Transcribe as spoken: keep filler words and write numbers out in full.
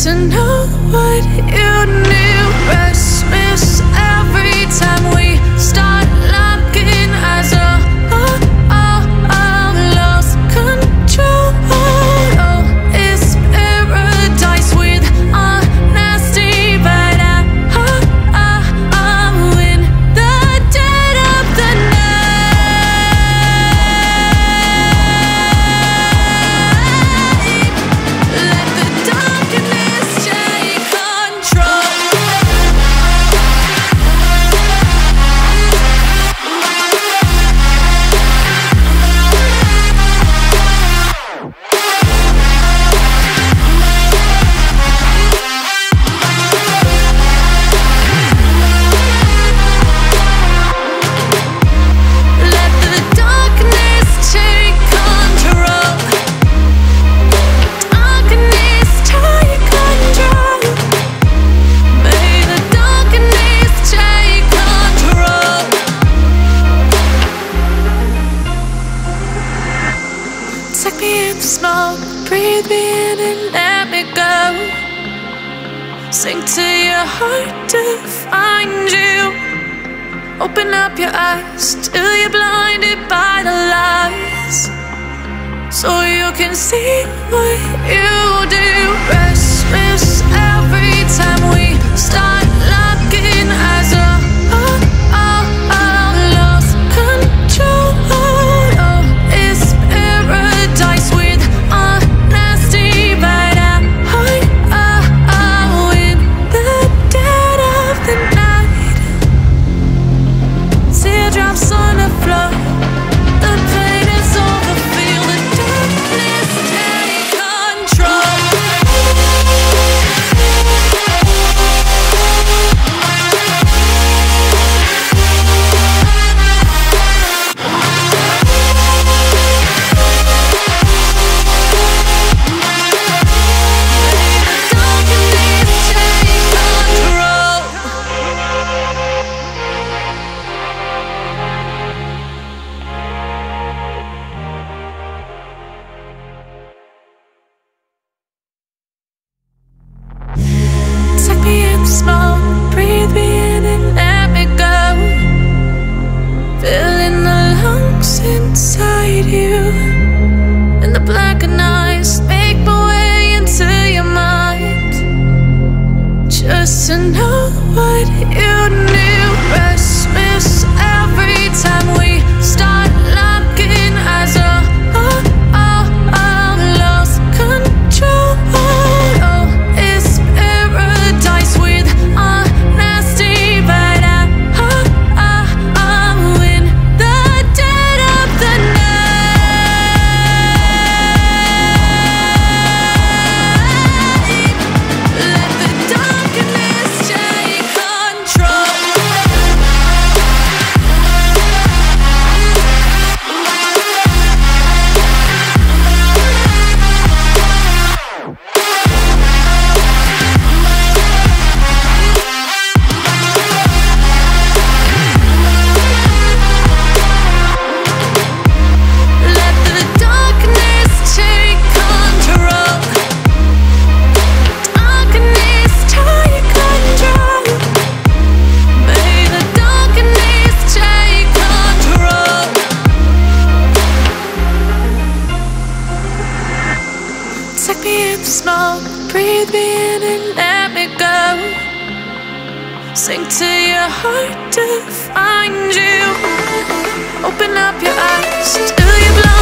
to know what you knew. Restless every time we start locking eyes. Oh, oh, oh, oh, lost control. Oh, it's paradise with honesty, but I, oh, oh, oh, in the dead of the night. Let the darkness take control. Let the darkness take control. Darkness take control. May the darkness take control. Take me in the smoke, breathe me in and let me go. Sink to your heart to find you. Open up your eyes till you're blinded by the lies, so you can see what you do. Restless every time we start locking eyes. Oh, oh, oh, oh, lost control. Oh, it's paradise with honesty, but I, oh, oh, oh, in the dead of the night. Teardrops on the floor. The pain is over. Feel the darkness take control. Darkness take control. Take me in the smoke, breathe me in and let me go. Filling the lungs inside you, and the blackened eyes make my way into your mind. Just to know what you knew. Restless every time we start locking eyes. Oh, oh, oh, oh, lost control. Oh, it's paradise with honesty, but I, oh, oh, oh, in the dead of the night. Let the darkness take control. Let the darkness take control. Darkness take control. May the darkness take control. Take me in the smoke, breathe me in and let me go. Sink to your heart to find you. Open up your eyes till you're blind.